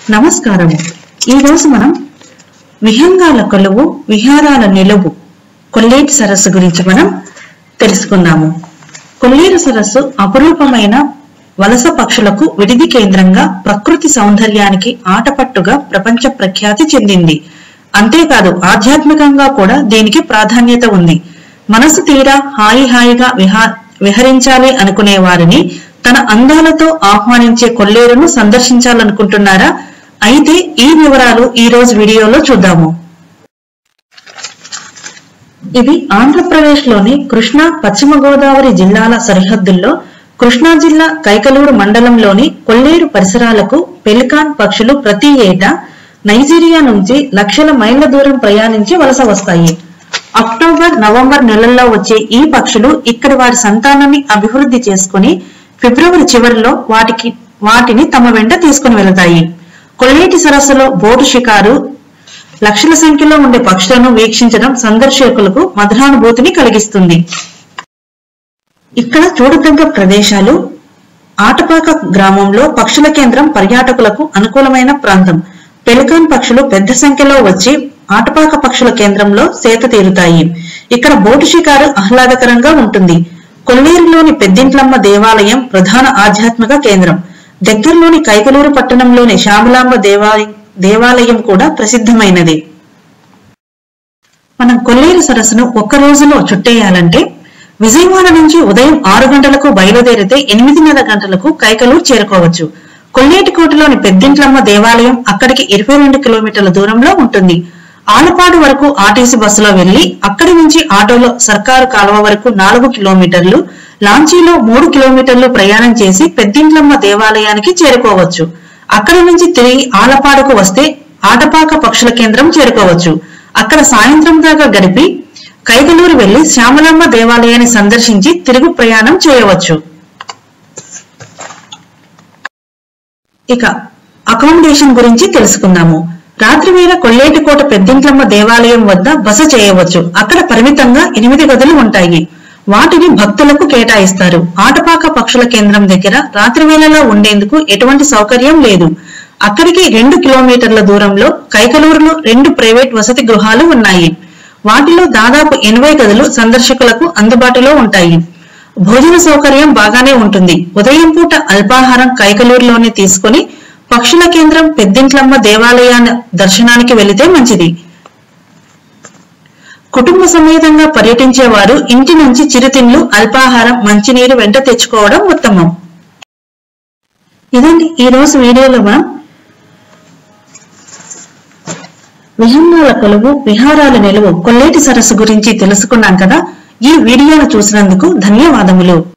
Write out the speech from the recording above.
నమస్కారము. ఈ రోజు మనం విహంగాల కొలువు విహారాల నిలువు కొల్లేటి సరస్సు గురించి మనం తెలుసుకుందాము. కొల్లేరు సరస్సు అపురూపమైన వలస పక్షులకు విడిది కేంద్రంగా ప్రకృతి సౌందర్యానికి ఆటపట్టుగా ప్రపంచ ప్రఖ్యాతి చెందింది. అంతేకాదు ఆధ్యాత్మికంగా కూడా దీనికి ప్రాధాన్యత ఉంది. మనసు తీరా హాయిగా విహరించాలి అనుకునే వారిని తన అందాలతో ఆహ్వానించే కొల్లేరును సందర్శించాలనుకుంటున్నారా? అయితే ఈ వివరాలు ఈ రోజు వీడియోలో చూద్దాము. ఇది ఆంధ్రప్రదేశ్ లోని కృష్ణా పశ్చిమ గోదావరి జిల్లాల సరిహద్దుల్లో కృష్ణా జిల్లా కైకలూరు మండలంలోని కొల్లేరు పరిసరాలకు పెలికాన్ పక్షులు ప్రతి ఏటా నైజీరియా నుంచి లక్షల మైళ్ల దూరం ప్రయాణించి వలస వస్తాయి. అక్టోబర్, నవంబర్ నెలల్లో వచ్చే ఈ పక్షులు ఇక్కడి వారి సంతానాన్ని అభివృద్ధి చేసుకుని ఫిబ్రవరి చివరిలో వాటిని తమ వెంట తీసుకుని వెళతాయి. కొల్లేటి సరస్సులో బోటు షికారు, లక్షల సంఖ్యలో ఉండే పక్షులను వీక్షించడం సందర్శకులకు మధురానుభూతిని కలిగిస్తుంది. ఇక్కడ చూడదగ్గ ప్రదేశాలు: ఆటపాక గ్రామంలో పక్షుల కేంద్రం పర్యాటకులకు అనుకూలమైన ప్రాంతం. పెలికాన్ పక్షులు పెద్ద సంఖ్యలో వచ్చి ఆటపాక పక్షుల కేంద్రంలో సేద తీరుతాయి. ఇక్కడ బోటు షికారు ఆహ్లాదకరంగా ఉంటుంది. కొల్లేరులోని పెద్దింట్లమ్మ దేవాలయం ప్రధాన ఆధ్యాత్మిక కేంద్రం. దగ్గరలోని కైకలూరు పట్టణంలోని శ్యామలాంబ దేవాలయం కూడా ప్రసిద్ధమైనది. మనం కొల్లేరు సరస్సును ఒక్క రోజులో చుట్టేయాలంటే విజయవాడ నుంచి ఉదయం 6 గంటలకు బయలుదేరితే 8:30 గంటలకు కైకలూరు చేరుకోవచ్చు. కొల్లేటికోటలోని పెద్దింట్లమ్మ దేవాలయం అక్కడికి 22 కిలోమీటర్ల దూరంలో ఉంటుంది. ఆలపాడు వరకు ఆర్టీసీ బస్సులో వెళ్లి అక్కడి నుంచి ఆటోలో సర్కారు కాలువ వరకు 4 కిలోమీటర్లు, లాంచీలో 3 కిలోమీటర్లు ప్రయాణం చేసి పెద్దింట్లమ్మ దేవాలయానికి చేరుకోవచ్చు. అక్కడి నుంచి తిరిగి ఆలపాడుకు వస్తే ఆటపాక పక్షుల కేంద్రం చేరుకోవచ్చు. అక్కడ సాయంత్రం దాకా గడిపి కైకలూరు వెళ్లి శ్యామలాంబ దేవాలయాన్ని సందర్శించి తిరుగు ప్రయాణం చేయవచ్చు. ఇక అకామిడేషన్ గురించి తెలుసుకుందాము. రాత్రి వేళ కొల్లేటికోట పెద్దింట్లమ్మ దేవాలయం వద్ద బస చేయవచ్చు. అక్కడ పరిమితంగా 8 గదులు ఉంటాయి. వాటిని భక్తులకు కేటాయిస్తారు. ఆటపాక పక్షుల కేంద్రం దగ్గర రాత్రి వేళలో ఉండేందుకు ఎటువంటి సౌకర్యం లేదు. అక్కడికి 2 కిలోమీటర్ల దూరంలో కైకలూరులో 2 ప్రైవేట్ వసతి గృహాలు ఉన్నాయి. వాటిలో దాదాపు 80 గదులు సందర్శకులకు అందుబాటులో ఉంటాయి. భోజన సౌకర్యం బాగానే ఉంటుంది. ఉదయం పూట అల్పాహారం కైకలూరులోనే తీసుకుని పక్షుల కేంద్రం పెద్దింట్లమ్మ దేవాలయాన్ని దర్శనానికి వెళితే మంచిది. కుటుంబ సమేతంగా పర్యటించేవారు ఇంటి నుంచి చిరుతిండ్లు, అల్పాహారం, మంచినీరు వెంట తెచ్చుకోవడం ఉత్తమం. ఇదండి ఈ రోజు వీడియోలో మనం విహంగాల కొలువు విహారాల నిలువు కొల్లేటి సరస్సు గురించి తెలుసుకున్నాం కదా. ఈ వీడియోను చూసినందుకు ధన్యవాదములు.